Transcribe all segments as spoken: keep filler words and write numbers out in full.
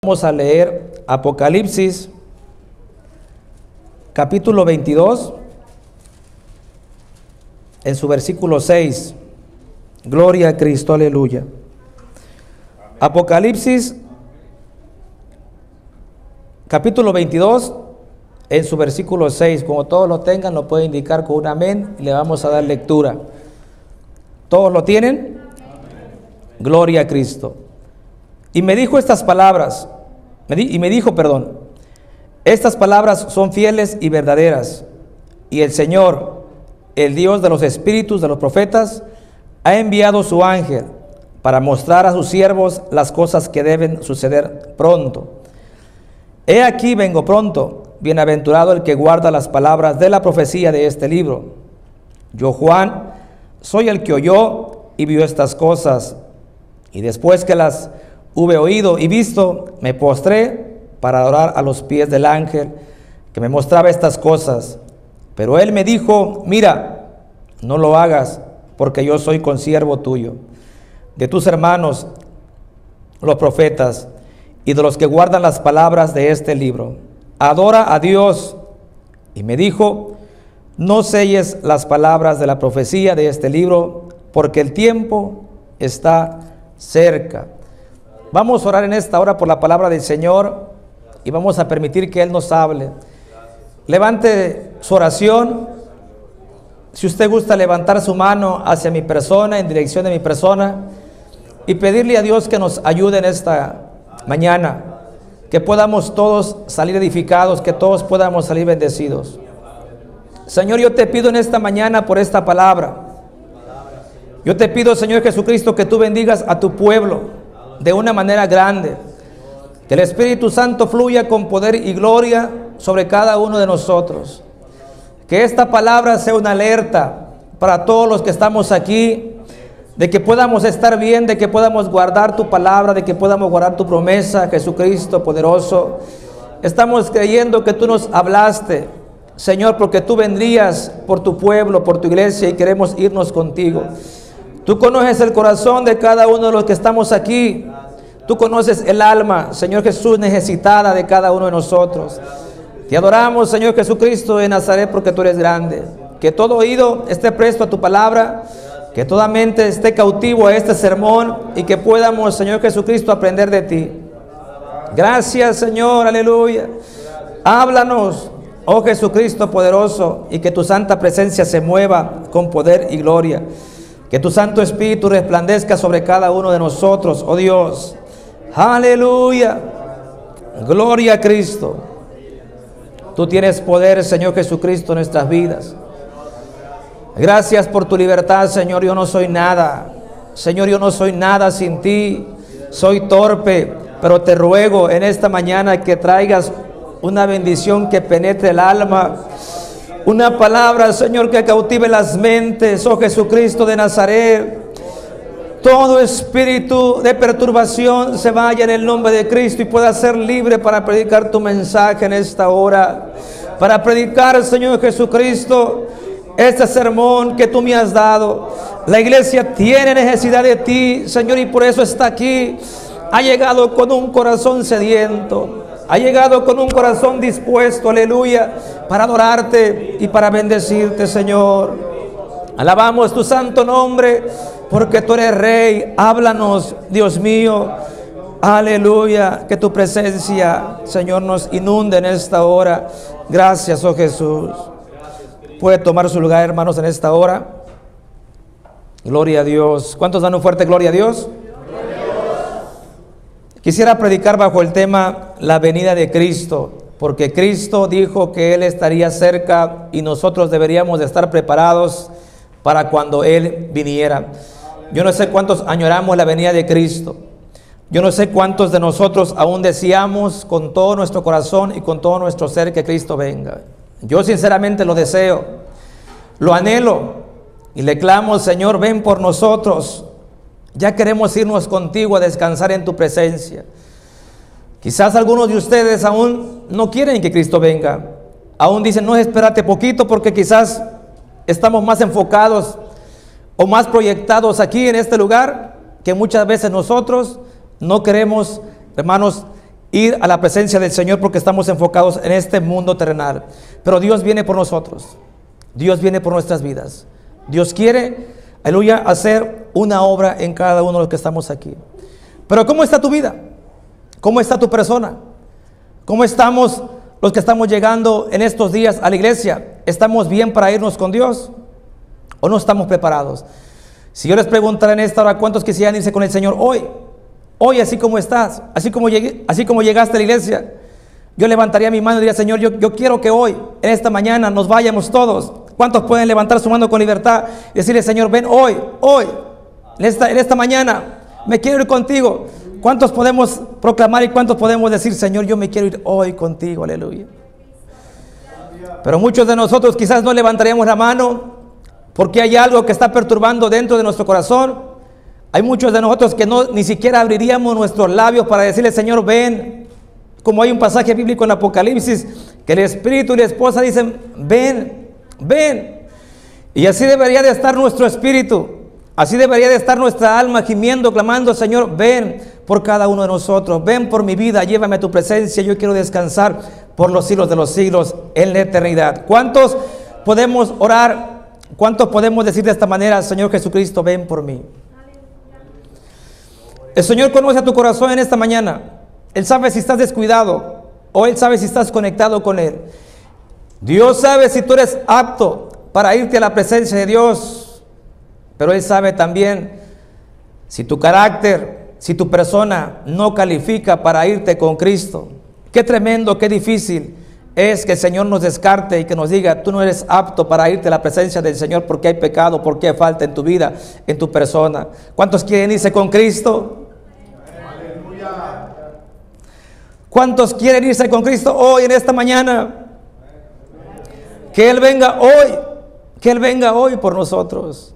Vamos a leer Apocalipsis, capítulo veintidós, en su versículo seis. Gloria a Cristo, aleluya. Apocalipsis, capítulo veintidós, en su versículo seis. Como todos lo tengan, lo puede indicar con un amén y le vamos a dar lectura. ¿Todos lo tienen? Gloria a Cristo. Y me dijo estas palabras, me di, y me dijo, perdón, estas palabras son fieles y verdaderas, y el Señor, el Dios de los espíritus de los profetas, ha enviado su ángel para mostrar a sus siervos las cosas que deben suceder pronto. He aquí vengo pronto, bienaventurado el que guarda las palabras de la profecía de este libro. Yo, Juan, soy el que oyó y vio estas cosas, y después que las hube oído y visto, me postré para adorar a los pies del ángel que me mostraba estas cosas. Pero él me dijo, mira, no lo hagas, porque yo soy consiervo tuyo, de tus hermanos, los profetas, y de los que guardan las palabras de este libro. Adora a Dios. Y me dijo, no selles las palabras de la profecía de este libro, porque el tiempo está cerca. Vamos a orar en esta hora por la palabra del Señor y vamos a permitir que Él nos hable. Levante su oración. Si usted gusta levantar su mano hacia mi persona, en dirección de mi persona, y pedirle a Dios que nos ayude en esta mañana, que podamos todos salir edificados, que todos podamos salir bendecidos. Señor, yo te pido en esta mañana por esta palabra. Yo te pido, Señor Jesucristo, que tú bendigas a tu pueblo de una manera grande, que el Espíritu Santo fluya con poder y gloria sobre cada uno de nosotros, que esta palabra sea una alerta para todos los que estamos aquí, de que podamos estar bien, de que podamos guardar tu palabra, de que podamos guardar tu promesa, Jesucristo poderoso. Estamos creyendo que tú nos hablaste, Señor, porque tú vendrías por tu pueblo, por tu iglesia, y queremos irnos contigo. Tú conoces el corazón de cada uno de los que estamos aquí. Tú conoces el alma, Señor Jesús, necesitada de cada uno de nosotros. Te adoramos, Señor Jesucristo de Nazaret, porque tú eres grande. Que todo oído esté presto a tu palabra, que toda mente esté cautivo a este sermón y que podamos, Señor Jesucristo, aprender de ti. Gracias, Señor, aleluya. Háblanos, oh Jesucristo poderoso, y que tu santa presencia se mueva con poder y gloria. Que tu Santo Espíritu resplandezca sobre cada uno de nosotros, oh Dios. Aleluya. Gloria a Cristo. Tú tienes poder, Señor Jesucristo, en nuestras vidas. Gracias por tu libertad, Señor. Yo no soy nada. Señor, yo no soy nada sin ti. Soy torpe, pero te ruego en esta mañana que traigas una bendición que penetre el alma. Una palabra, Señor, que cautive las mentes, oh Jesucristo de Nazaret. Todo espíritu de perturbación se vaya en el nombre de Cristo y pueda ser libre para predicar tu mensaje en esta hora. Para predicar, Señor Jesucristo, este sermón que tú me has dado. La iglesia tiene necesidad de ti, Señor, y por eso está aquí. Ha llegado con un corazón sediento. Ha llegado con un corazón dispuesto, aleluya, para adorarte y para bendecirte, Señor. Alabamos tu santo nombre, porque tú eres Rey. Háblanos, Dios mío, aleluya, que tu presencia, Señor, nos inunde en esta hora. Gracias, oh Jesús. Puede tomar su lugar, hermanos, en esta hora. Gloria a Dios. ¿Cuántos dan un fuerte gloria a Dios? Quisiera predicar bajo el tema la venida de Cristo, porque Cristo dijo que Él estaría cerca y nosotros deberíamos de estar preparados para cuando Él viniera. Yo no sé cuántos añoramos la venida de Cristo. Yo no sé cuántos de nosotros aún deseamos con todo nuestro corazón y con todo nuestro ser que Cristo venga. Yo sinceramente lo deseo, lo anhelo y le clamo, Señor, ven por nosotros. Ya queremos irnos contigo a descansar en tu presencia. Quizás algunos de ustedes aún no quieren que Cristo venga. Aún dicen, no, espérate poquito, porque quizás estamos más enfocados o más proyectados aquí en este lugar, que muchas veces nosotros no queremos, hermanos, ir a la presencia del Señor porque estamos enfocados en este mundo terrenal. Pero Dios viene por nosotros. Dios viene por nuestras vidas. Dios quiere, aleluya, hacer una obra en cada uno de los que estamos aquí. Pero ¿cómo está tu vida? ¿Cómo está tu persona? ¿Cómo estamos los que estamos llegando en estos días a la iglesia? ¿Estamos bien para irnos con Dios o no estamos preparados? Si yo les preguntara en esta hora cuántos quisieran irse con el Señor hoy, hoy así como estás, así como, llegué, así como llegaste a la iglesia, yo levantaría mi mano y diría, Señor, yo, yo quiero que hoy, en esta mañana, nos vayamos todos. ¿Cuántos pueden levantar su mano con libertad y decirle, Señor, ven hoy, hoy, en esta, en esta mañana, me quiero ir contigo? ¿Cuántos podemos proclamar y cuántos podemos decir, Señor, yo me quiero ir hoy contigo? Aleluya. Pero muchos de nosotros quizás no levantaríamos la mano porque hay algo que está perturbando dentro de nuestro corazón. Hay muchos de nosotros que no, ni siquiera abriríamos nuestros labios para decirle, Señor, ven. Como hay un pasaje bíblico en Apocalipsis, que el espíritu y la esposa dicen, ven, ven. Y así debería de estar nuestro espíritu. Así debería de estar nuestra alma gimiendo, clamando, Señor, ven por cada uno de nosotros. Ven por mi vida, llévame a tu presencia. Yo quiero descansar por los siglos de los siglos en la eternidad. ¿Cuántos podemos orar? ¿Cuántos podemos decir de esta manera, Señor Jesucristo, ven por mí? El Señor conoce a tu corazón en esta mañana. Él sabe si estás descuidado o Él sabe si estás conectado con Él. Dios sabe si tú eres apto para irte a la presencia de Dios, pero Él sabe también si tu carácter, si tu persona no califica para irte con Cristo. Qué tremendo, qué difícil es que el Señor nos descarte y que nos diga, tú no eres apto para irte a la presencia del Señor porque hay pecado, porque hay falta en tu vida, en tu persona. ¿Cuántos quieren irse con Cristo? ¿Cuántos quieren irse con Cristo hoy, en esta mañana? Que Él venga hoy, que Él venga hoy por nosotros.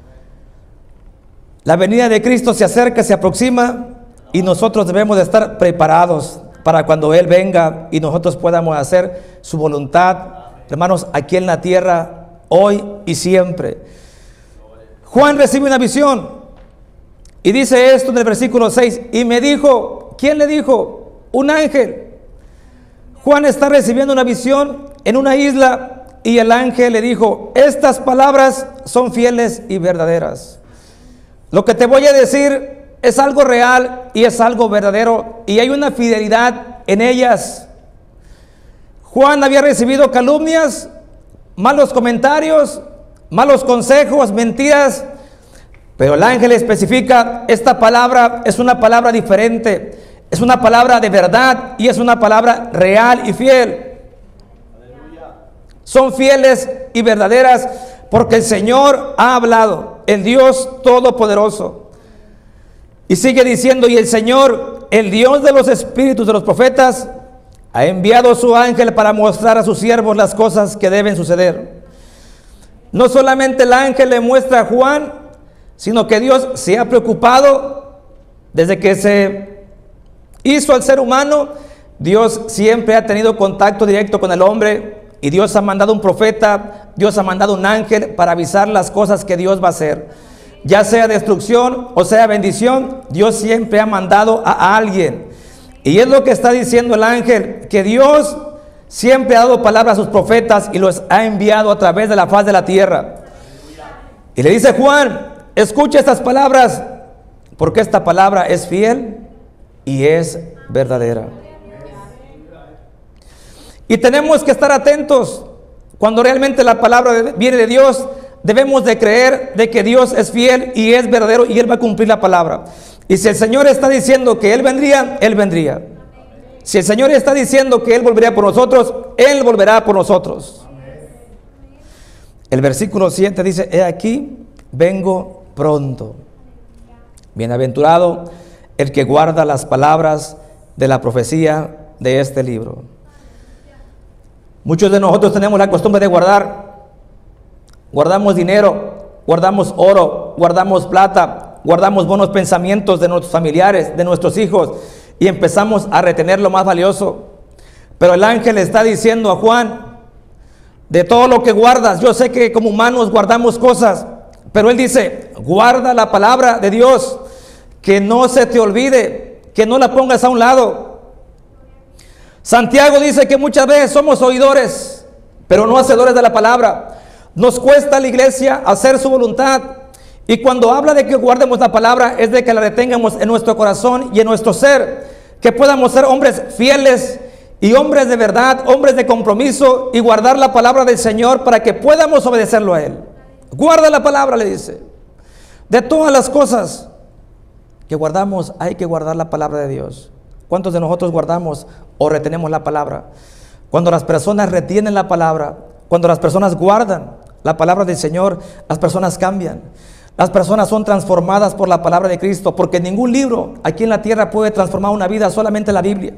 La venida de Cristo se acerca, se aproxima y nosotros debemos de estar preparados para cuando Él venga y nosotros podamos hacer su voluntad, hermanos, aquí en la tierra, hoy y siempre. Juan recibe una visión y dice esto en el versículo seis, y me dijo, ¿quién le dijo? Un ángel. Juan está recibiendo una visión en una isla y el ángel le dijo, estas palabras son fieles y verdaderas. Lo que te voy a decir es algo real y es algo verdadero y hay una fidelidad en ellas. Juan había recibido calumnias, malos comentarios, malos consejos, mentiras, pero el ángel especifica, esta palabra es una palabra diferente. Es una palabra de verdad y es una palabra real y fiel. Aleluya. Son fieles y verdaderas porque el Señor ha hablado, el Dios Todopoderoso. Y sigue diciendo, y el Señor, el Dios de los espíritus de los profetas, ha enviado su ángel para mostrar a sus siervos las cosas que deben suceder. No solamente el ángel le muestra a Juan, sino que Dios se ha preocupado desde que se hizo al ser humano. Dios siempre ha tenido contacto directo con el hombre y Dios ha mandado un profeta, Dios ha mandado un ángel para avisar las cosas que Dios va a hacer. Ya sea destrucción o sea bendición, Dios siempre ha mandado a alguien. Y es lo que está diciendo el ángel, que Dios siempre ha dado palabras a sus profetas y los ha enviado a través de la faz de la tierra. Y le dice Juan, escucha estas palabras, porque esta palabra es fiel y es verdadera. Y tenemos que estar atentos cuando realmente la palabra viene de Dios. Debemos de creer de que Dios es fiel y es verdadero y Él va a cumplir la palabra. Y si el Señor está diciendo que Él vendría, Él vendría. Si el Señor está diciendo que Él volvería por nosotros, Él volverá por nosotros. El versículo siete dice, he aquí, vengo pronto. Bienaventurado el que guarda las palabras de la profecía de este libro. Muchos de nosotros tenemos la costumbre de guardar. Guardamos dinero, guardamos oro, guardamos plata, guardamos buenos pensamientos de nuestros familiares, de nuestros hijos, y empezamos a retener lo más valioso. Pero el ángel está diciendo a Juan, de todo lo que guardas, yo sé que como humanos guardamos cosas, pero él dice, guarda la palabra de Dios, que no se te olvide, que no la pongas a un lado. Santiago dice que muchas veces somos oidores, pero no hacedores de la palabra. Nos cuesta a la iglesia hacer su voluntad. Y cuando habla de que guardemos la palabra, es de que la retengamos en nuestro corazón y en nuestro ser. Que podamos ser hombres fieles y hombres de verdad, hombres de compromiso, y guardar la palabra del Señor para que podamos obedecerlo a Él. Guarda la palabra, le dice. De todas las cosas que guardamos, hay que guardar la palabra de Dios. ¿Cuántos de nosotros guardamos o retenemos la palabra? Cuando las personas retienen la palabra, cuando las personas guardan la palabra del Señor, las personas cambian. Las personas son transformadas por la palabra de Cristo, porque ningún libro aquí en la tierra puede transformar una vida, solamente la Biblia.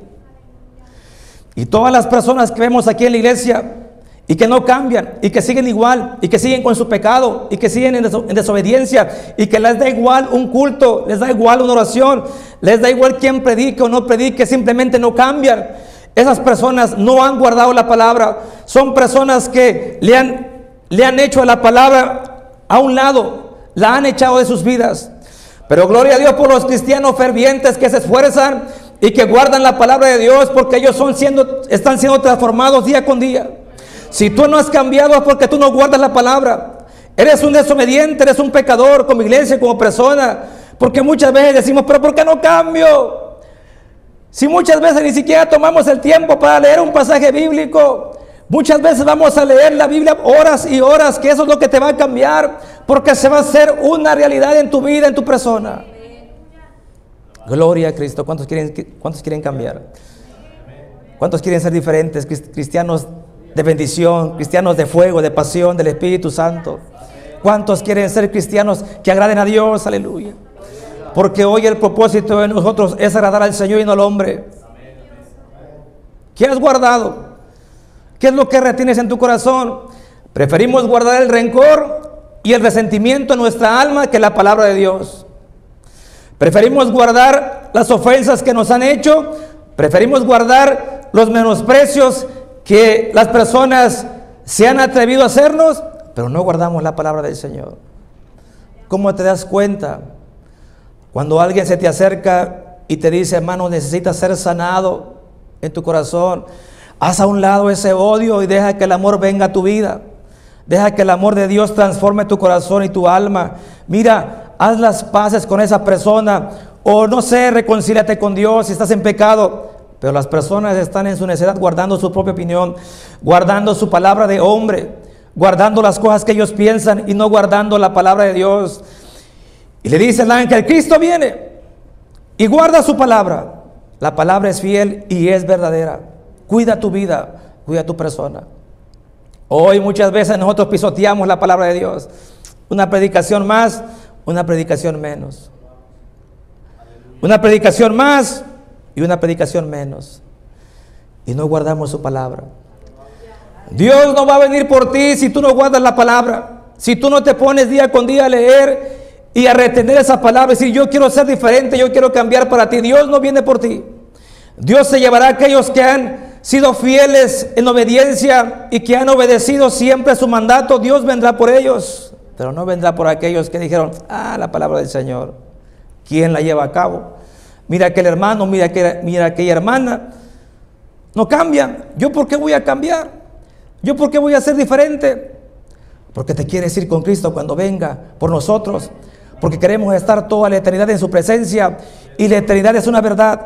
Y todas las personas que vemos aquí en la iglesia y que no cambian, y que siguen igual, y que siguen con su pecado, y que siguen en, deso en desobediencia, y que les da igual un culto, les da igual una oración, les da igual quién predique o no predique, simplemente no cambian. Esas personas no han guardado la palabra. Son personas que le han, le han hecho la palabra a un lado, la han echado de sus vidas. Pero gloria a Dios por los cristianos fervientes que se esfuerzan y que guardan la palabra de Dios, porque ellos son siendo, están siendo transformados día con día. Si tú no has cambiado es porque tú no guardas la palabra. Eres un desobediente, eres un pecador como iglesia, como persona. Porque muchas veces decimos, pero ¿por qué no cambio? Si muchas veces ni siquiera tomamos el tiempo para leer un pasaje bíblico. Muchas veces vamos a leer la Biblia horas y horas, que eso es lo que te va a cambiar, porque se va a hacer una realidad en tu vida, en tu persona. Gloria a Cristo. ¿Cuántos quieren, cuántos quieren cambiar? ¿Cuántos quieren ser diferentes? Cristianos de bendición, cristianos de fuego, de pasión, del Espíritu Santo. ¿Cuántos quieren ser cristianos que agraden a Dios? Aleluya. Porque hoy el propósito de nosotros es agradar al Señor y no al hombre. ¿Qué has guardado? ¿Qué es lo que retienes en tu corazón? Preferimos guardar el rencor y el resentimiento en nuestra alma que la palabra de Dios. Preferimos guardar las ofensas que nos han hecho. Preferimos guardar los menosprecios que las personas se han atrevido a hacernos, pero no guardamos la palabra del Señor. ¿Cómo te das cuenta? Cuando alguien se te acerca y te dice, hermano, necesitas ser sanado en tu corazón. Haz a un lado ese odio y deja que el amor venga a tu vida. Deja que el amor de Dios transforme tu corazón y tu alma. Mira, haz las paces con esa persona, o no sé, reconcíliate con Dios si estás en pecado. Pero las personas están en su necedad guardando su propia opinión, guardando su palabra de hombre, guardando las cosas que ellos piensan y no guardando la palabra de Dios. Y le dice el ángel, Cristo viene y guarda su palabra. La palabra es fiel y es verdadera. Cuida tu vida, cuida tu persona. Hoy muchas veces nosotros pisoteamos la palabra de Dios. Una predicación más, una predicación menos. Una predicación más y una predicación menos. Y no guardamos su palabra. Dios no va a venir por ti si tú no guardas la palabra. Si tú no te pones día con día a leer y a retener esa palabra y decir, yo quiero ser diferente, yo quiero cambiar para ti. Dios no viene por ti. Dios se llevará a aquellos que han sido fieles en obediencia y que han obedecido siempre su mandato. Dios vendrá por ellos, pero no vendrá por aquellos que dijeron, ah, la palabra del Señor, ¿quién la lleva a cabo? Mira aquel hermano, mira, aquel, mira aquella hermana, no cambian. ¿Yo por qué voy a cambiar? ¿Yo por qué voy a ser diferente? Porque te quieres ir con Cristo cuando venga por nosotros, porque queremos estar toda la eternidad en su presencia, y la eternidad es una verdad.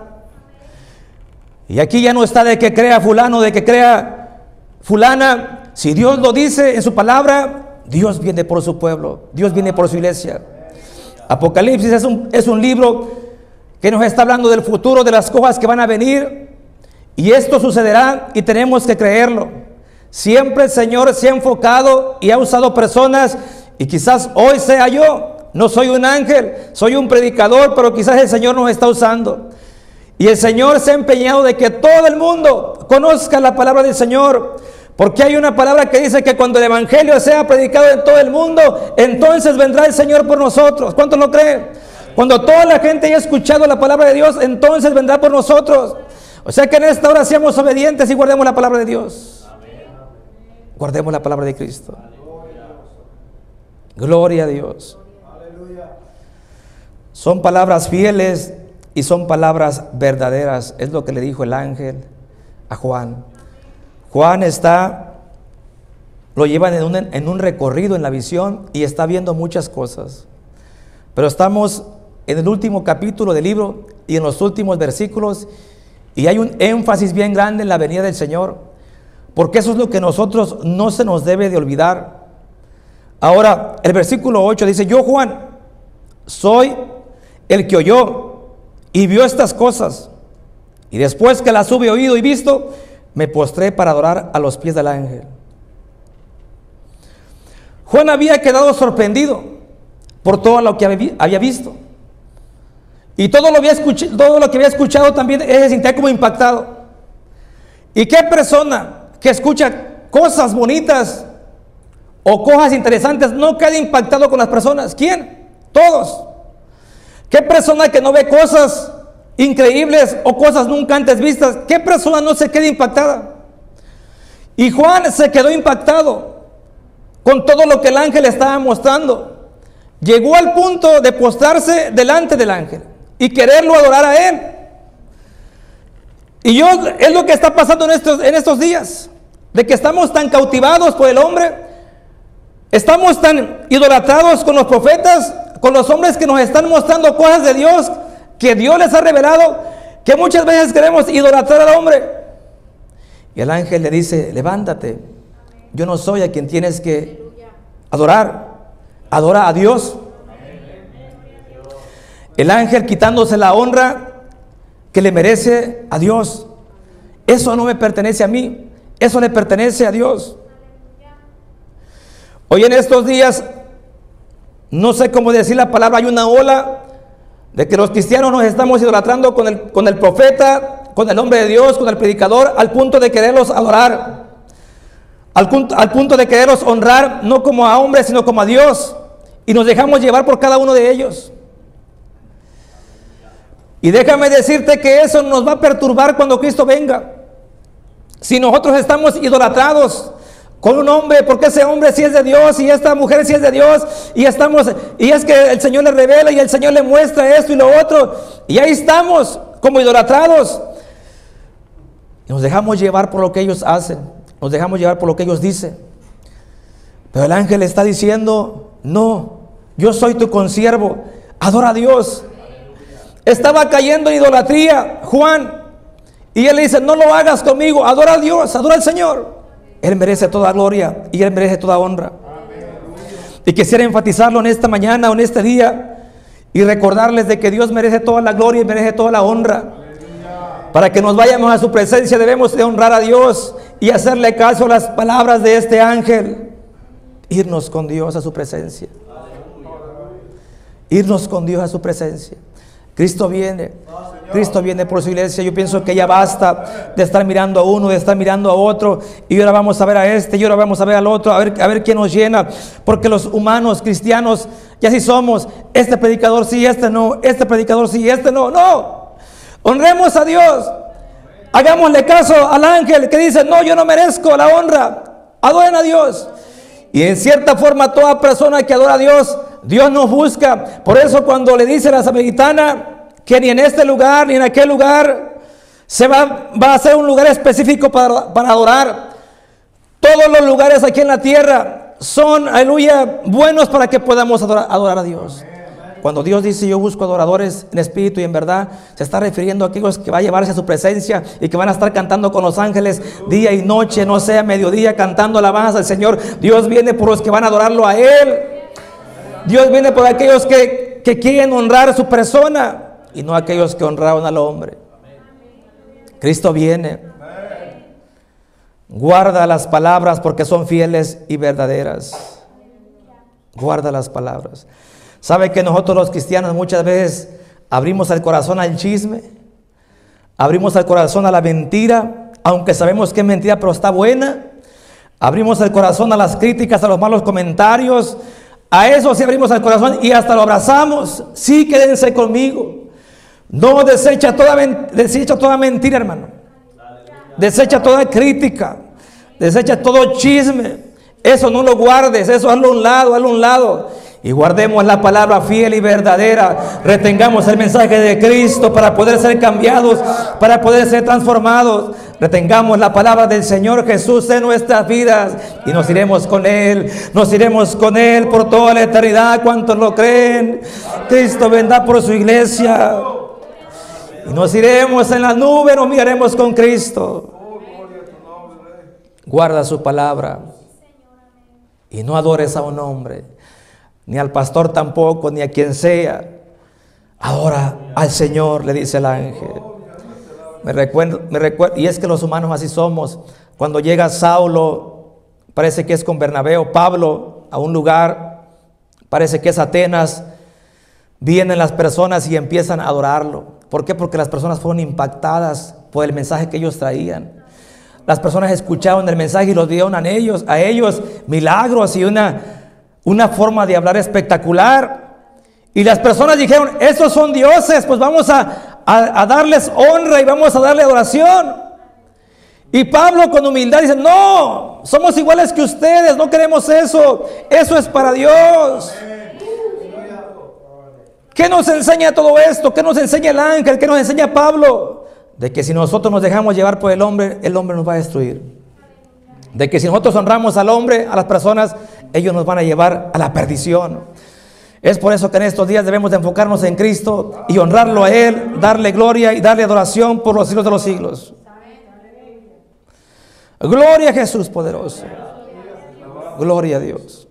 Y aquí ya no está de que crea fulano, de que crea fulana. Si Dios lo dice en su palabra, Dios viene por su pueblo, Dios viene por su iglesia. Apocalipsis es un, es un libro que nos está hablando del futuro, de las cosas que van a venir, y esto sucederá y tenemos que creerlo. Siempre el Señor se ha enfocado y ha usado personas, y quizás hoy sea yo. No soy un ángel, soy un predicador, pero quizás el Señor nos está usando. Y el Señor se ha empeñado de que todo el mundo conozca la palabra del Señor. Porque hay una palabra que dice que cuando el evangelio sea predicado en todo el mundo, entonces vendrá el Señor por nosotros. ¿Cuántos lo creen? Cuando toda la gente haya escuchado la palabra de Dios, entonces vendrá por nosotros. O sea que en esta hora seamos obedientes y guardemos la palabra de Dios. Guardemos la palabra de Cristo. Gloria a Dios. Son palabras fieles y son palabras verdaderas. Es lo que le dijo el ángel a Juan. Juan está, lo llevan en un, en un recorrido en la visión y está viendo muchas cosas. Pero estamos en el último capítulo del libro y en los últimos versículos, y hay un énfasis bien grande en la venida del Señor, porque eso es lo que nosotros no se nos debe de olvidar. Ahora, el versículo ocho dice: yo, Juan, soy el que oyó y vio estas cosas, y después que las hube oído y visto, me postré para adorar a los pies del ángel. Juan había quedado sorprendido por todo lo que había visto, y todo lo, había escuchado, todo lo que había escuchado también se sentía como impactado. ¿Y qué persona que escucha cosas bonitas o cosas interesantes no queda impactado con las personas? ¿Quién? Todos. ¿Qué persona que no ve cosas increíbles o cosas nunca antes vistas, qué persona no se queda impactada? Y Juan se quedó impactado con todo lo que el ángel estaba mostrando. Llegó al punto de postrarse delante del ángel y quererlo adorar a él. Y yo, es lo que está pasando en estos, en estos días, de que estamos tan cautivados por el hombre, estamos tan idolatrados con los profetas, con los hombres que nos están mostrando cosas de Dios, que Dios les ha revelado, que muchas veces queremos idolatrar al hombre. Y el ángel le dice: levántate, yo no soy a quien tienes que adorar, adora a Dios. El ángel quitándose la honra que le merece a Dios. Eso no me pertenece a mí, eso le pertenece a Dios. Hoy en estos días, no sé cómo decir la palabra, hay una ola de que los cristianos nos estamos idolatrando con el, con el profeta, con el hombre de Dios, con el predicador, al punto de quererlos adorar, al punto, al punto de quererlos honrar, no como a hombres, sino como a Dios, y nos dejamos llevar por cada uno de ellos. Y déjame decirte que eso nos va a perturbar cuando Cristo venga. Si nosotros estamos idolatrados con un hombre, porque ese hombre sí es de Dios y esta mujer sí es de Dios, y estamos, y es que el Señor le revela y el Señor le muestra esto y lo otro, y ahí estamos como idolatrados. Nos dejamos llevar por lo que ellos hacen, nos dejamos llevar por lo que ellos dicen. Pero el ángel está diciendo: no, yo soy tu consiervo, adora a Dios. Estaba cayendo en idolatría Juan, y él le dice: no lo hagas conmigo, adora a Dios, adora al Señor. Él merece toda gloria y Él merece toda honra. Y quisiera enfatizarlo en esta mañana o en este día y recordarles de que Dios merece toda la gloria y merece toda la honra. Para que nos vayamos a su presencia debemos de honrar a Dios y hacerle caso a las palabras de este ángel. Irnos con Dios a su presencia. Irnos con Dios a su presencia. Cristo viene, Cristo viene por su iglesia. Yo pienso que ya basta de estar mirando a uno, de estar mirando a otro, y ahora vamos a ver a este, y ahora vamos a ver al otro, a ver, a ver quién nos llena, porque los humanos cristianos ya sí somos, este predicador sí, este no, este predicador sí, este no, no, honremos a Dios, hagámosle caso al ángel que dice: no, yo no merezco la honra, adoren a Dios. Y en cierta forma toda persona que adora a Dios, Dios nos busca. Por eso cuando le dice a la samaritana que ni en este lugar ni en aquel lugar se va, va a ser un lugar específico para, para adorar, todos los lugares aquí en la tierra son, aleluya, buenos para que podamos adorar, adorar a Dios. Cuando Dios dice: yo busco adoradores en espíritu y en verdad, se está refiriendo a aquellos que va a llevarse a su presencia y que van a estar cantando con los ángeles día y noche, no sea mediodía, cantando alabanza al Señor. Dios viene por los que van a adorarlo a Él. Dios viene por aquellos que, que quieren honrar su persona y no aquellos que honraron al hombre. Cristo viene. Guarda las palabras porque son fieles y verdaderas. Guarda las palabras. ¿Sabe que nosotros los cristianos muchas veces abrimos el corazón al chisme? Abrimos el corazón a la mentira, aunque sabemos que es mentira, pero está buena. Abrimos el corazón a las críticas, a los malos comentarios. A eso sí abrimos el corazón y hasta lo abrazamos. Sí, quédense conmigo. No desecha toda, desecha toda mentira, hermano. Desecha toda crítica. Desecha todo chisme. Eso no lo guardes, eso hazlo a un lado, hazlo a un lado. Y guardemos la palabra fiel y verdadera. Retengamos el mensaje de Cristo para poder ser cambiados, para poder ser transformados. Retengamos la palabra del Señor Jesús en nuestras vidas y nos iremos con Él. Nos iremos con Él por toda la eternidad. ¿Cuántos lo creen? Cristo vendrá por su iglesia. Y nos iremos en la nube, nos miraremos con Cristo. Guarda su palabra y no adores a un hombre, ni al pastor tampoco, ni a quien sea. Adora al Señor, le dice el ángel. Me recuerdo, me recuerdo, y es que los humanos así somos. Cuando llega Saulo, parece que es con Bernabé o Pablo a un lugar, parece que es Atenas, vienen las personas y empiezan a adorarlo. ¿Por qué? Porque las personas fueron impactadas por el mensaje que ellos traían. Las personas escucharon el mensaje y los dieron a ellos, a ellos milagros y una, una forma de hablar espectacular. Y las personas dijeron, esos son dioses, pues vamos a, a, a darles honra y vamos a darle adoración. Y Pablo con humildad dice, no, somos iguales que ustedes, no queremos eso, eso es para Dios. ¿Qué nos enseña todo esto? ¿Qué nos enseña el ángel? ¿Qué nos enseña Pablo? De que si nosotros nos dejamos llevar por el hombre, el hombre nos va a destruir. De que si nosotros honramos al hombre, a las personas, ellos nos van a llevar a la perdición. Es por eso que en estos días debemos de enfocarnos en Cristo y honrarlo a Él, darle gloria y darle adoración por los siglos de los siglos. Gloria a Jesús poderoso. Gloria a Dios.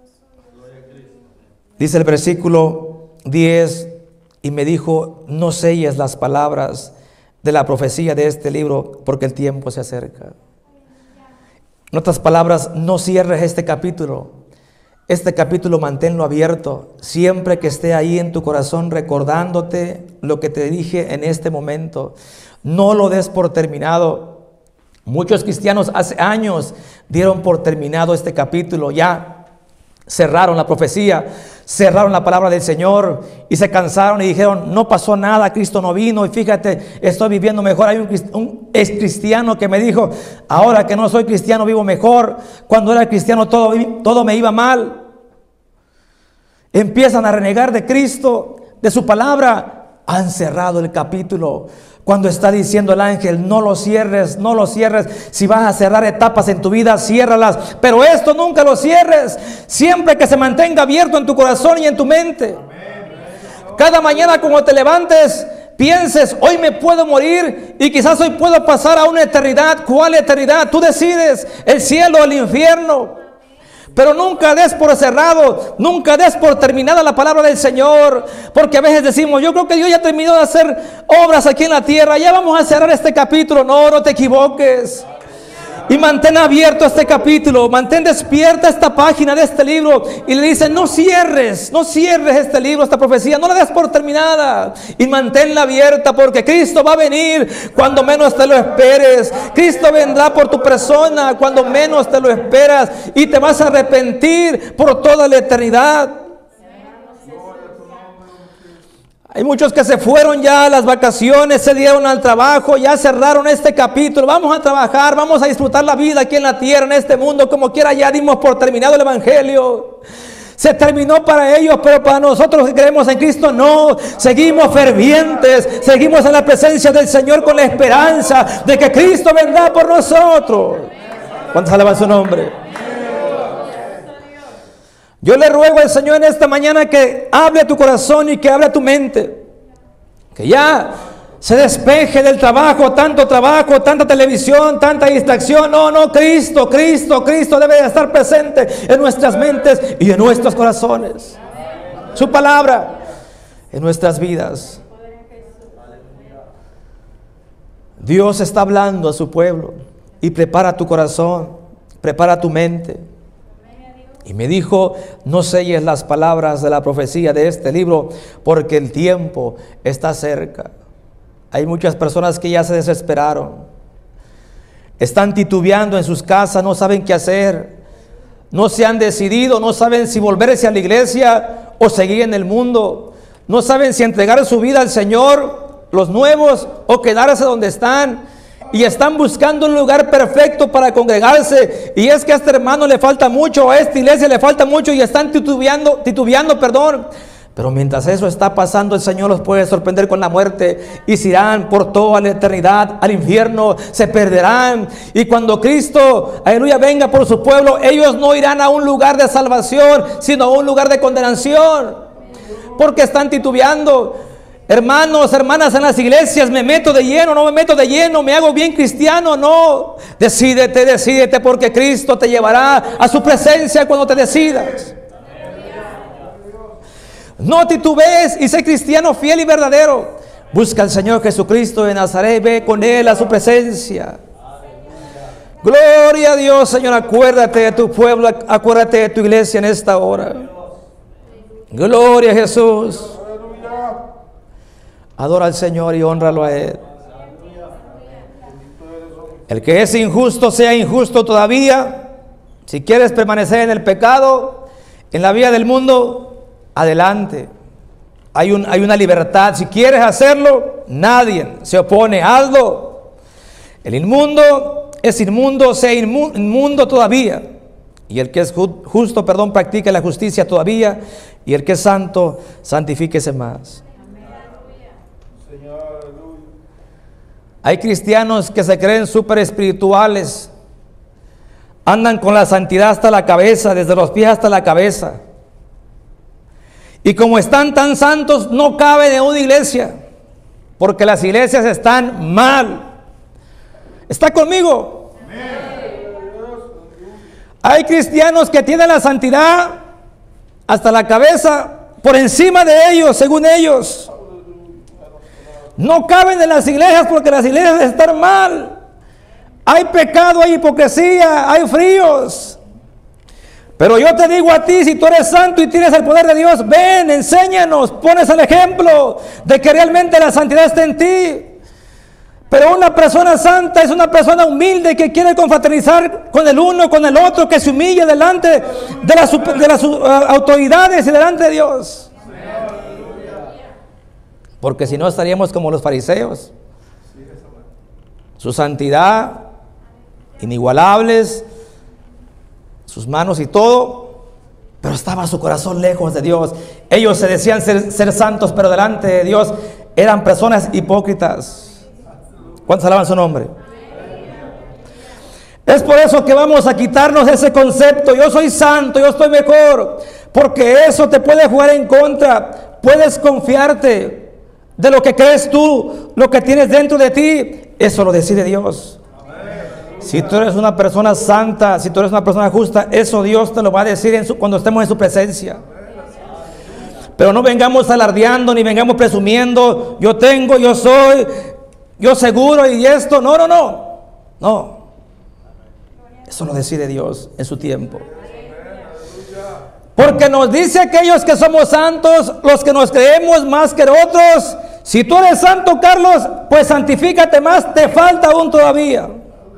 Dice el versículo diez, y me dijo, no selles las palabras de la profecía de este libro, porque el tiempo se acerca. En otras palabras, no cierres este capítulo. Este capítulo manténlo abierto, siempre que esté ahí en tu corazón recordándote lo que te dije en este momento. No lo des por terminado. Muchos cristianos hace años dieron por terminado este capítulo, ya cerraron la profecía, cerraron la palabra del Señor y se cansaron y dijeron, no pasó nada, Cristo no vino y fíjate, estoy viviendo mejor. Hay un, un ex cristiano que me dijo, ahora que no soy cristiano vivo mejor, cuando era cristiano todo, todo me iba mal. Empiezan a renegar de Cristo, de su palabra. Han cerrado el capítulo. Cuando está diciendo el ángel, no lo cierres, no lo cierres. Si vas a cerrar etapas en tu vida, ciérralas. Pero esto nunca lo cierres. Siempre que se mantenga abierto en tu corazón y en tu mente. Cada mañana cuando te levantes, pienses, hoy me puedo morir y quizás hoy puedo pasar a una eternidad. ¿Cuál eternidad? Tú decides, el cielo o el infierno. Pero nunca des por cerrado, nunca des por terminada la palabra del Señor. Porque a veces decimos, yo creo que Dios ya terminó de hacer obras aquí en la tierra, ya vamos a cerrar este capítulo. No, no te equivoques. Y mantén abierto este capítulo, mantén despierta esta página de este libro. Y le dicen, no cierres, no cierres este libro, esta profecía, no la des por terminada. Y manténla abierta, porque Cristo va a venir cuando menos te lo esperes. Cristo vendrá por tu persona cuando menos te lo esperas. Y te vas a arrepentir por toda la eternidad. Hay muchos que se fueron ya a las vacaciones, se dieron al trabajo, ya cerraron este capítulo. Vamos a trabajar, vamos a disfrutar la vida aquí en la tierra, en este mundo, como quiera. Ya dimos por terminado el evangelio. Se terminó para ellos, pero para nosotros que creemos en Cristo, no. Seguimos fervientes, seguimos en la presencia del Señor con la esperanza de que Cristo vendrá por nosotros. ¿Cuántos alaban su nombre? Yo le ruego al Señor en esta mañana que hable a tu corazón y que hable a tu mente. Que ya se despeje del trabajo, tanto trabajo, tanta televisión, tanta distracción. No, no, Cristo, Cristo, Cristo debe de estar presente en nuestras mentes y en nuestros corazones. Su palabra en nuestras vidas. Dios está hablando a su pueblo y prepara tu corazón, prepara tu mente. Y me dijo, no selles las palabras de la profecía de este libro, porque el tiempo está cerca. Hay muchas personas que ya se desesperaron. Están titubeando en sus casas, no saben qué hacer. No se han decidido, no saben si volverse a la iglesia o seguir en el mundo. No saben si entregar su vida al Señor, los nuevos, o quedarse donde están. y están buscando un lugar perfecto para congregarse, y es que a este hermano le falta mucho, a esta iglesia le falta mucho, y están titubeando, titubeando, perdón. Pero mientras eso está pasando, el Señor los puede sorprender con la muerte, y se irán por toda la eternidad al infierno, se perderán. Y cuando Cristo, aleluya, venga por su pueblo, ellos no irán a un lugar de salvación, sino a un lugar de condenación, porque están titubeando. Hermanos, hermanas en las iglesias, ¿me meto de lleno? ¿No me meto de lleno? ¿Me hago bien cristiano? No. Decídete, decídete, porque Cristo te llevará a su presencia cuando te decidas. No titubees y sé cristiano fiel y verdadero. Busca al Señor Jesucristo de Nazaret, ve con Él a su presencia. Gloria a Dios, Señor. Acuérdate de tu pueblo, acuérdate de tu iglesia en esta hora. Gloria a Jesús. Adora al Señor y hónralo a Él. El que es injusto, sea injusto todavía. Si quieres permanecer en el pecado, en la vida del mundo, adelante. Hay, un, hay una libertad. Si quieres hacerlo, nadie se opone. Hazlo. El inmundo es inmundo, sea inmu, inmundo todavía. Y el que es justo, perdón, practique la justicia todavía. Y el que es santo, santifíquese más. Hay cristianos que se creen súper espirituales. Andan con la santidad hasta la cabeza, desde los pies hasta la cabeza. Y como están tan santos, no caben en una iglesia, porque las iglesias están mal. ¿Está conmigo? Hay cristianos que tienen la santidad hasta la cabeza, por encima de ellos, según ellos. No caben en las iglesias porque las iglesias están mal. Hay pecado, hay hipocresía, hay fríos. Pero yo te digo a ti, si tú eres santo y tienes el poder de Dios, ven, enséñanos, pones el ejemplo de que realmente la santidad está en ti. Pero una persona santa es una persona humilde que quiere confraternizar con el uno, con el otro, que se humilla delante de las, de las uh, autoridades y delante de Dios. Porque si no estaríamos como los fariseos. Su santidad, inigualables, sus manos y todo, pero estaba su corazón lejos de Dios. Ellos se decían ser, ser santos, pero delante de Dios eran personas hipócritas. ¿Cuántos alaban su nombre? Es por eso que vamos a quitarnos ese concepto. Yo soy santo, yo estoy mejor, porque eso te puede jugar en contra. Puedes confiarte de lo que crees tú, lo que tienes dentro de ti. Eso lo decide Dios. Si tú eres una persona santa, si tú eres una persona justa, eso Dios te lo va a decir en su, cuando estemos en su presencia. Pero no vengamos alardeando, ni vengamos presumiendo, yo tengo, yo soy, yo seguro y esto. No, no, no. No. Eso lo decide Dios en su tiempo. Porque nos dice aquellos que somos santos, los que nos creemos más que otros. Si tú eres santo, Carlos, pues santifícate más, te falta aún todavía.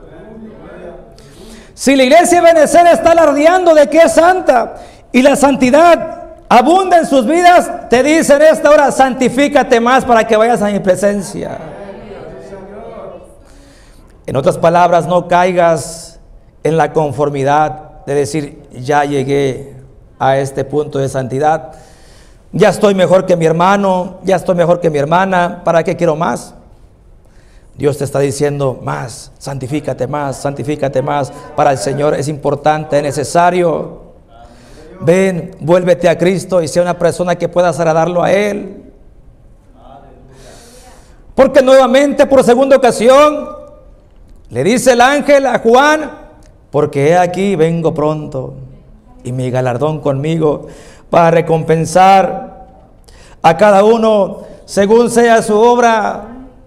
Si la iglesia de Benecer está alardeando de que es santa y la santidad abunda en sus vidas, te dice en esta hora, santifícate más para que vayas a mi presencia. En otras palabras, no caigas en la conformidad de decir, ya llegué a este punto de santidad, ya estoy mejor que mi hermano, ya estoy mejor que mi hermana, ¿para qué quiero más? Dios te está diciendo más, santifícate más, santifícate más. Para el Señor es importante, es necesario. Ven, vuélvete a Cristo y sea una persona que puedas agradarlo a Él. Porque nuevamente, por segunda ocasión, le dice el ángel a Juan, porque he aquí vengo pronto y mi galardón conmigo para recompensar a cada uno según sea su obra.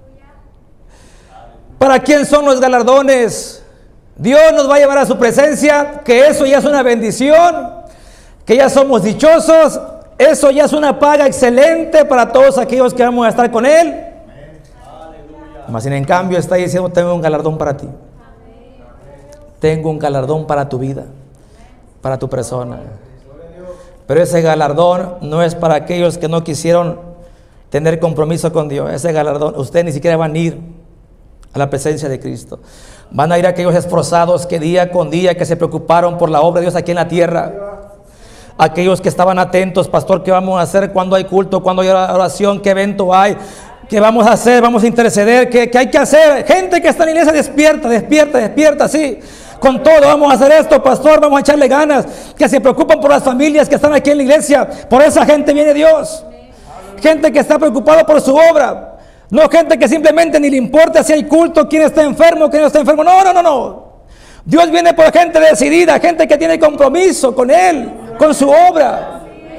¿Para quién son los galardones? Dios nos va a llevar a su presencia, que eso ya es una bendición, que ya somos dichosos, eso ya es una paga excelente para todos aquellos que vamos a estar con Él. Mas sin en cambio está diciendo, tengo un galardón para ti. Tengo un galardón para tu vida, para tu persona. Pero ese galardón no es para aquellos que no quisieron tener compromiso con Dios. Ese galardón, ustedes ni siquiera van a ir a la presencia de Cristo. Van a ir aquellos esforzados que día con día que se preocuparon por la obra de Dios aquí en la tierra. Aquellos que estaban atentos, pastor, ¿qué vamos a hacer cuando hay culto, cuando hay oración, qué evento hay? ¿Qué vamos a hacer? ¿Vamos a interceder? ¿Qué, qué hay que hacer? Gente que está en la iglesia, despierta, despierta, despierta, sí. Con todo vamos a hacer esto, pastor, vamos a echarle ganas. Que se preocupan por las familias que están aquí en la iglesia. Por esa gente viene Dios. Gente que está preocupada por su obra. No gente que simplemente ni le importa si hay culto, quién está enfermo, quién no está enfermo. No, no, no, no. Dios viene por gente decidida, gente que tiene compromiso con Él, con su obra.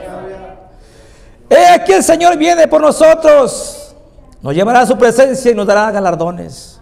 He aquí el Señor viene por nosotros. Nos llevará a su presencia y nos dará galardones.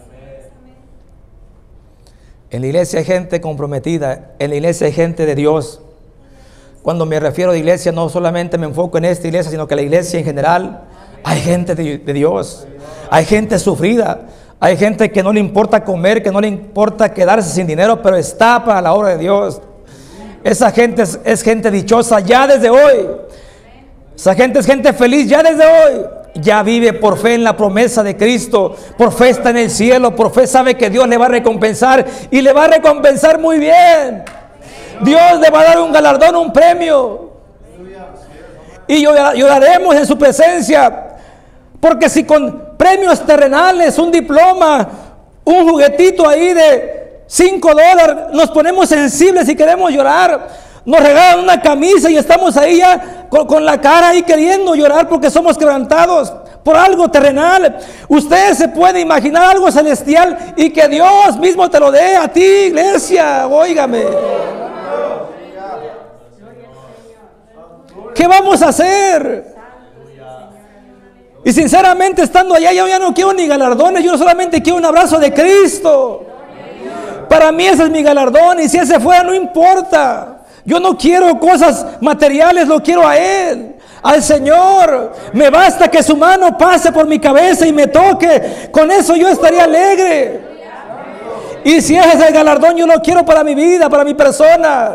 En la iglesia hay gente comprometida. En la iglesia hay gente de Dios. Cuando me refiero a iglesia, no solamente me enfoco en esta iglesia, sino que la iglesia en general. Hay gente de, de Dios. Hay gente sufrida. Hay gente que no le importa comer, que no le importa quedarse sin dinero, pero está para la obra de Dios. Esa gente es, es gente dichosa ya desde hoy. Esa gente es gente feliz ya desde hoy. Ya vive por fe en la promesa de Cristo. Por fe está en el cielo. Por fe sabe que Dios le va a recompensar. Y le va a recompensar muy bien. Dios le va a dar un galardón, un premio. Y lloraremos en su presencia. Porque si con premios terrenales, un diploma, un juguetito ahí de cinco dólares, nos ponemos sensibles y queremos llorar. Nos regalan una camisa y estamos ahí ya con, con la cara ahí queriendo llorar porque somos quebrantados por algo terrenal. Usted se puede imaginar algo celestial y que Dios mismo te lo dé a ti, iglesia. Óigame. ¿Qué vamos a hacer? Y sinceramente, estando allá, yo ya no quiero ni galardones. Yo solamente quiero un abrazo de Cristo. Para mí ese es mi galardón. Y si ese fuera, no importa. Yo no quiero cosas materiales, lo quiero a Él, al Señor. Me basta que su mano pase por mi cabeza y me toque. Con eso yo estaría alegre. Y si ese es el galardón, yo lo quiero para mi vida, para mi persona.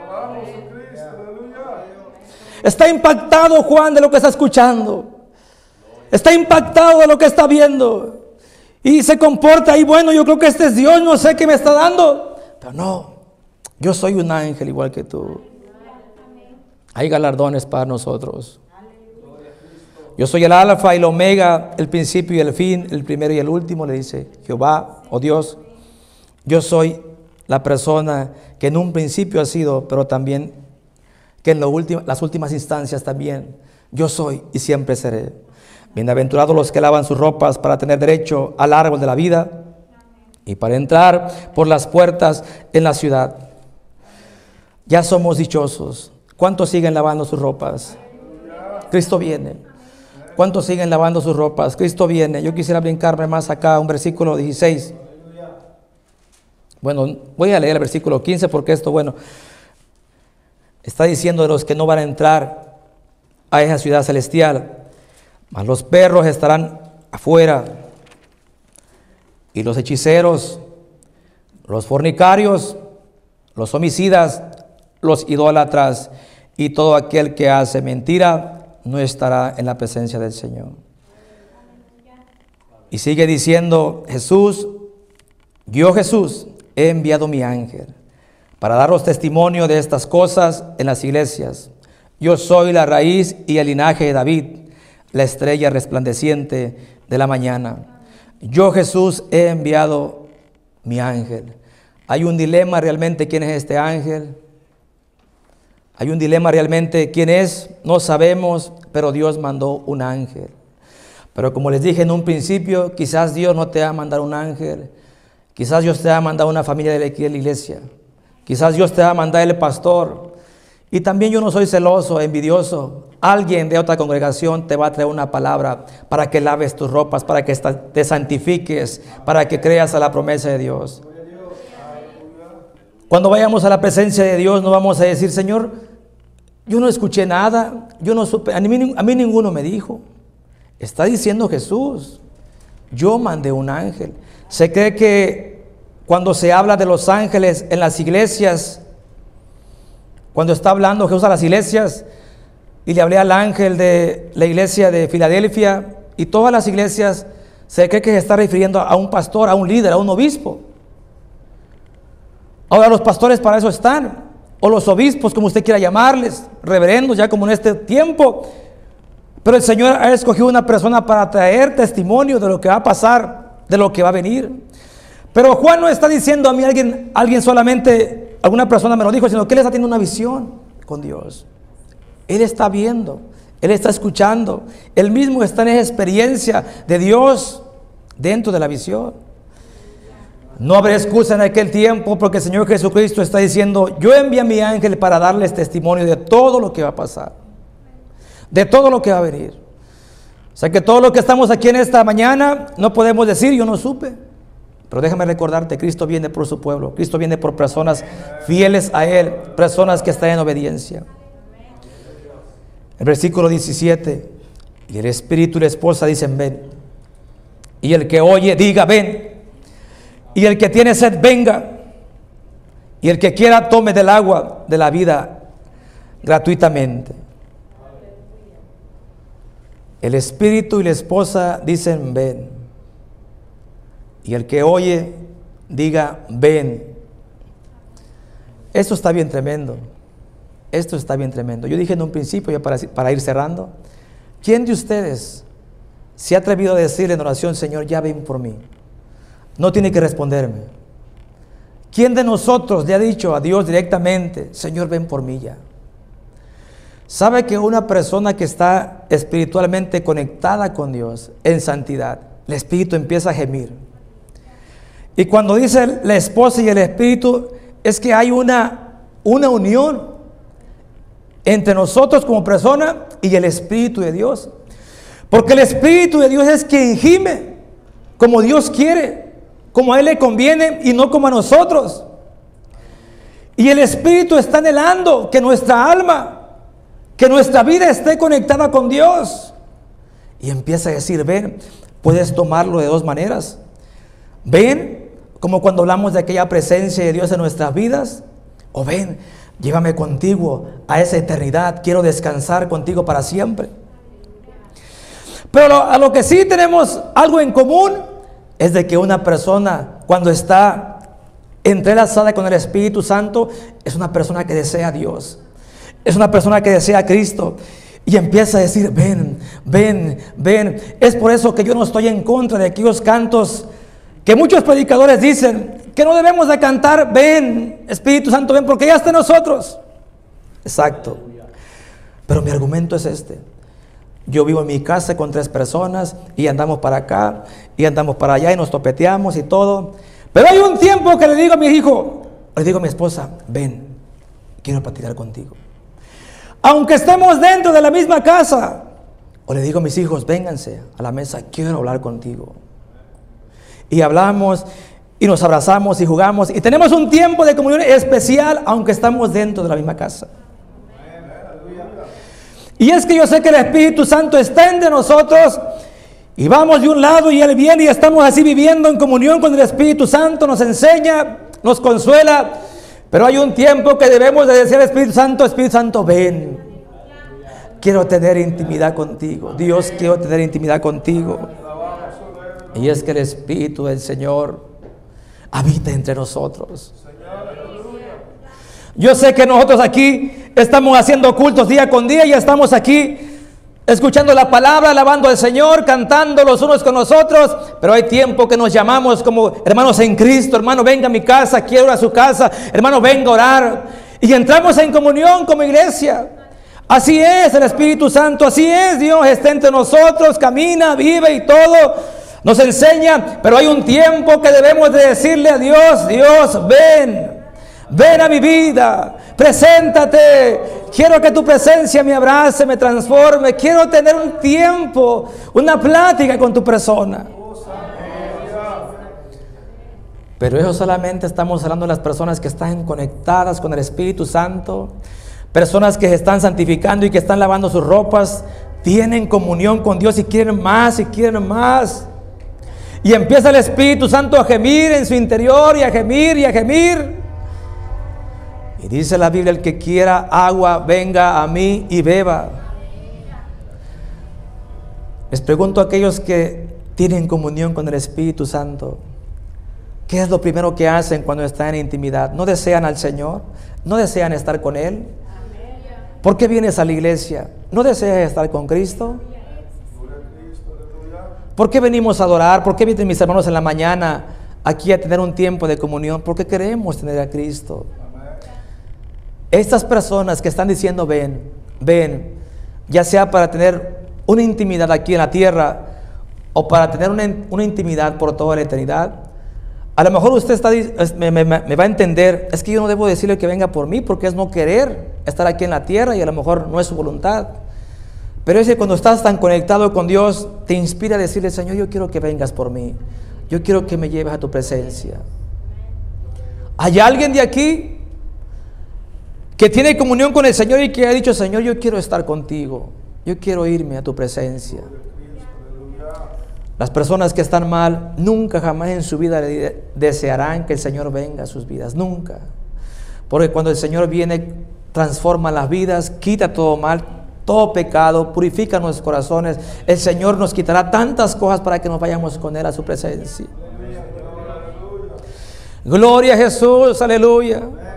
Está impactado Juan de lo que está escuchando. Está impactado de lo que está viendo. Y se comporta ahí, bueno, yo creo que este es Dios, no sé qué me está dando. Pero no, yo soy un ángel igual que tú. Hay galardones para nosotros. Yo soy el alfa y el omega, el principio y el fin, el primero y el último, le dice Jehová o Dios. Yo soy la persona que en un principio ha sido, pero también que en lo último, las últimas instancias también. Yo soy y siempre seré. Bienaventurados los que lavan sus ropas para tener derecho al árbol de la vida y para entrar por las puertas en la ciudad. Ya somos dichosos. ¿Cuántos siguen lavando sus ropas? Cristo viene. ¿Cuántos siguen lavando sus ropas? Cristo viene. Yo quisiera brincarme más acá, un versículo dieciséis. Bueno, voy a leer el versículo quince porque esto, bueno, está diciendo de los que no van a entrar a esa ciudad celestial. Mas los perros estarán afuera, y los hechiceros, los fornicarios, los homicidas, los idólatras y todo aquel que hace mentira no estará en la presencia del Señor. Y sigue diciendo Jesús, yo Jesús he enviado mi ángel para daros testimonio de estas cosas en las iglesias. Yo soy la raíz y el linaje de David, la estrella resplandeciente de la mañana. Yo Jesús he enviado mi ángel. Hay un dilema realmente, ¿quién es este ángel? Hay un dilema realmente, ¿quién es? No sabemos, pero Dios mandó un ángel. Pero como les dije en un principio, quizás Dios no te va a mandar un ángel. Quizás Dios te va a mandar una familia de la iglesia. Quizás Dios te va a mandar el pastor. Y también yo no soy celoso, envidioso. Alguien de otra congregación te va a traer una palabra para que laves tus ropas, para que te santifiques, para que creas a la promesa de Dios. Cuando vayamos a la presencia de Dios, no vamos a decir, Señor, yo no escuché nada, yo no supe, a mí, a mí ninguno me dijo. Está diciendo Jesús, yo mandé un ángel. Se cree que cuando se habla de los ángeles en las iglesias, cuando está hablando Jesús a las iglesias, y le hablé al ángel de la iglesia de Filadelfia, y todas las iglesias se cree que se está refiriendo a un pastor, a un líder, a un obispo. Ahora los pastores para eso están, o los obispos, como usted quiera llamarles, reverendos, ya como en este tiempo. Pero el Señor ha escogido una persona para traer testimonio de lo que va a pasar, de lo que va a venir. Pero Juan no está diciendo a mí, alguien, alguien solamente, alguna persona me lo dijo, sino que él está teniendo una visión con Dios. Él está viendo, él está escuchando, él mismo está en esa experiencia de Dios dentro de la visión. No habrá excusa en aquel tiempo, porque el Señor Jesucristo está diciendo: yo envié a mi ángel para darles testimonio de todo lo que va a pasar, de todo lo que va a venir. O sea que todo lo que estamos aquí en esta mañana no podemos decir yo no supe. Pero déjame recordarte, Cristo viene por su pueblo, Cristo viene por personas fieles a Él, personas que están en obediencia. El versículo diecisiete: y el Espíritu y la esposa dicen ven, y el que oye diga ven, y el que tiene sed venga, y el que quiera tome del agua de la vida gratuitamente. El Espíritu y la esposa dicen ven, y el que oye diga ven. Esto está bien tremendo. Esto está bien tremendo. Yo dije en un principio, ya para, para ir cerrando, ¿quién de ustedes se ha atrevido a decir en oración: Señor, ya ven por mí? No tiene que responderme. ¿Quién de nosotros le ha dicho a Dios directamente: Señor, ven por mí ya? ¿Sabe que una persona que está espiritualmente conectada con Dios en santidad, el Espíritu empieza a gemir? Y cuando dice la esposa y el Espíritu, es que hay una, una unión entre nosotros como persona y el Espíritu de Dios. Porque el Espíritu de Dios es quien gime como Dios quiere, como a Él le conviene y no como a nosotros. Y el Espíritu está anhelando que nuestra alma, que nuestra vida esté conectada con Dios. Y empieza a decir ven. Puedes tomarlo de dos maneras. Ven, como cuando hablamos de aquella presencia de Dios en nuestras vidas. O ven, llévame contigo a esa eternidad, quiero descansar contigo para siempre. Pero lo, a lo que sí tenemos algo en común es de que una persona, cuando está entrelazada con el Espíritu Santo, es una persona que desea a Dios, es una persona que desea a Cristo, y empieza a decir ven, ven, ven. Es por eso que yo no estoy en contra de aquellos cantos que muchos predicadores dicen que no debemos de cantar ven, Espíritu Santo ven, porque ya está en nosotros. Exacto. Pero mi argumento es este: yo vivo en mi casa con tres personas y andamos para acá y andamos para allá y nos topeteamos y todo. Pero hay un tiempo que le digo a mi hijo, le digo a mi esposa, ven, quiero platicar contigo. Aunque estemos dentro de la misma casa. O le digo a mis hijos, vénganse a la mesa, quiero hablar contigo. Y hablamos y nos abrazamos y jugamos y tenemos un tiempo de comunión especial, aunque estamos dentro de la misma casa. Y es que yo sé que el Espíritu Santo está entre nosotros y vamos de un lado y Él viene y estamos así viviendo en comunión con el Espíritu Santo, nos enseña, nos consuela. Pero hay un tiempo que debemos de decir al Espíritu Santo, Espíritu Santo ven, quiero tener intimidad contigo. Dios, quiero tener intimidad contigo. Y es que el Espíritu del Señor habita entre nosotros. Yo sé que nosotros aquí estamos haciendo cultos día con día y estamos aquí escuchando la palabra, alabando al Señor, cantando los unos con los otros, pero hay tiempo que nos llamamos como hermanos en Cristo. Hermano, venga a mi casa, quiero ir a su casa. Hermano, venga a orar. Y entramos en comunión como iglesia. Así es el Espíritu Santo, así es Dios, está entre nosotros, camina, vive y todo, nos enseña. Pero hay un tiempo que debemos de decirle a Dios, Dios, ven, ven a mi vida, preséntate. Quiero que tu presencia me abrace, me transforme. Quiero tener un tiempo, una plática con tu persona. Pero eso solamente estamos hablando de las personas que están conectadas con el Espíritu Santo, personas que se están santificando y que están lavando sus ropas, tienen comunión con Dios y quieren más y quieren más. Y empieza el Espíritu Santo a gemir en su interior y a gemir y a gemir. Y dice la Biblia, el que quiera agua, venga a mí y beba. Les pregunto a aquellos que tienen comunión con el Espíritu Santo, ¿qué es lo primero que hacen cuando están en intimidad? ¿No desean al Señor? ¿No desean estar con Él? ¿Por qué vienes a la iglesia? ¿No deseas estar con Cristo? ¿Por qué venimos a adorar? ¿Por qué vienen mis hermanos en la mañana aquí a tener un tiempo de comunión? Porque queremos tener a Cristo. Estas personas que están diciendo ven, ven, ya sea para tener una intimidad aquí en la tierra o para tener una, una intimidad por toda la eternidad, a lo mejor usted está, me, me, me va a entender, es que yo no debo decirle que venga por mí porque es no querer estar aquí en la tierra y a lo mejor no es su voluntad. Pero es que cuando estás tan conectado con Dios, te inspira a decirle, Señor, yo quiero que vengas por mí. Yo quiero que me lleves a tu presencia. ¿Hay alguien de aquí que tiene comunión con el Señor y que ha dicho, Señor, yo quiero estar contigo? Yo quiero irme a tu presencia. Las personas que están mal, nunca jamás en su vida desearán que el Señor venga a sus vidas. Nunca. Porque cuando el Señor viene, transforma las vidas, quita todo mal, todo pecado, purifica nuestros corazones. El Señor nos quitará tantas cosas para que nos vayamos con Él a su presencia. Gloria a Jesús, aleluya.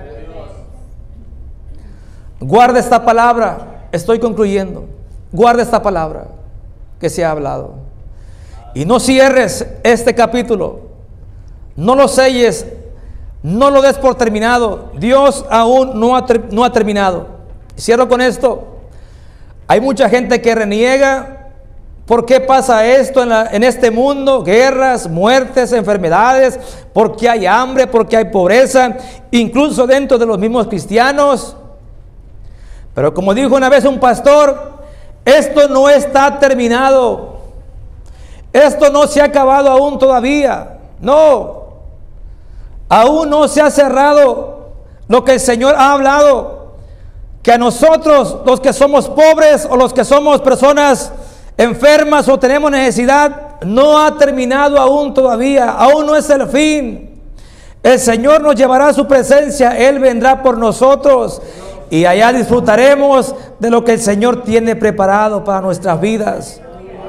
Guarda esta palabra, estoy concluyendo. Guarda esta palabra que se ha hablado. Y no cierres este capítulo, no lo selles, no lo des por terminado. Dios aún no ha, ter- no ha terminado. Cierro con esto. Hay mucha gente que reniega. ¿Por qué pasa esto en, la, en este mundo? Guerras, muertes, enfermedades. ¿Por qué hay hambre? ¿Por qué hay pobreza? Incluso dentro de los mismos cristianos. Pero como dijo una vez un pastor, esto no está terminado. Esto no se ha acabado aún todavía. No. Aún no se ha cerrado lo que el Señor ha hablado. Que a nosotros, los que somos pobres o los que somos personas enfermas o tenemos necesidad, no ha terminado aún todavía. Aún no es el fin. El Señor nos llevará a su presencia. Él vendrá por nosotros. Y allá disfrutaremos de lo que el Señor tiene preparado para nuestras vidas.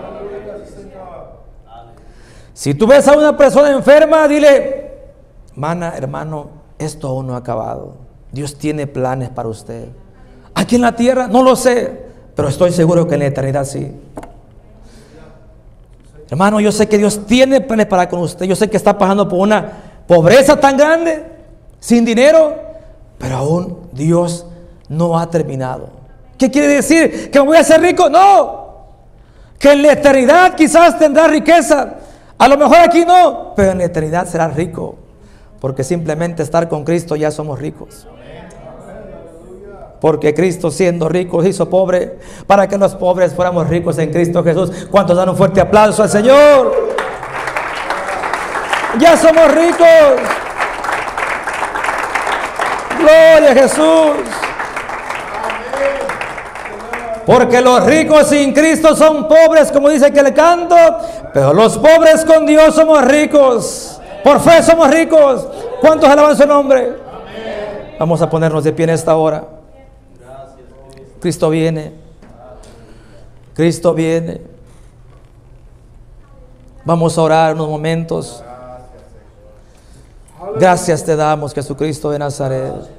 Si tú ves a una persona enferma, dile, hermana, hermano, esto aún no ha acabado. Dios tiene planes para usted. Aquí en la tierra, no lo sé, pero estoy seguro que en la eternidad sí. Hermano, yo sé que Dios tiene planes para con usted. Yo sé que está pasando por una pobreza tan grande, sin dinero, pero aún Dios no ha terminado. ¿Qué quiere decir? ¿Que me voy a hacer rico? No. Que en la eternidad quizás tendrá riqueza. A lo mejor aquí no, pero en la eternidad serás rico. Porque simplemente estar con Cristo ya somos ricos. Porque Cristo, siendo rico, se hizo pobre para que los pobres fuéramos ricos en Cristo Jesús. ¿Cuántos dan un fuerte aplauso al Señor? Ya somos ricos. Gloria a Jesús. Porque los ricos sin Cristo son pobres, como dice que le canto, pero los pobres con Dios somos ricos. Por fe somos ricos. ¿Cuántos alaban su nombre? Vamos a ponernos de pie en esta hora. Cristo viene. Cristo viene. Vamos a orar unos momentos. Gracias te damos, Jesucristo de Nazaret.